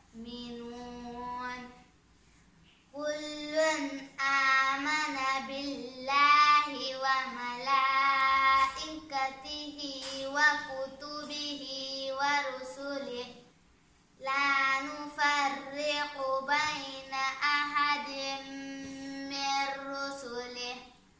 يؤمنون كل آمن بالله وملائكته وكتبه ورسله لا نفرق بين أحد من رسله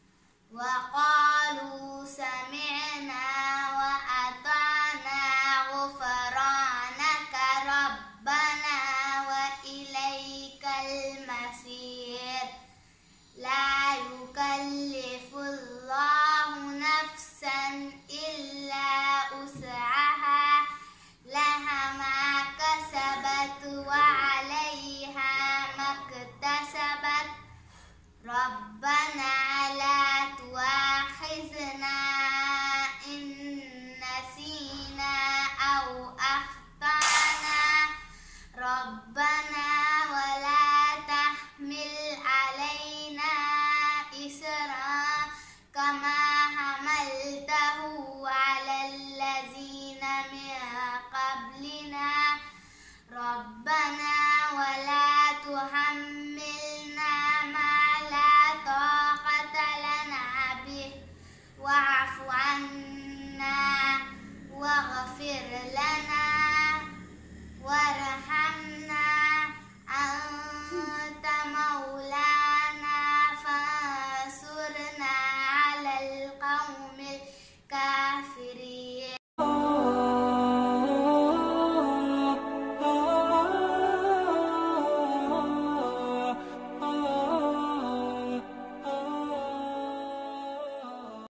وقالوا سمعنا وأطعنا غفرانك ربنا وإليك المصير لا يكلف الله نفسا إلا وسعها لها ما كسبت وعليها ما اكتسبت ربنا لا تؤاخذنا إن نسينا أو أخطأنا ربنا ولا تحمل علينا إصرا كما حملته على الذين من قبلنا ربنا ولا تحملنا ما لا طاقة لنا به واعف عنا واغفر لنا وارحمنا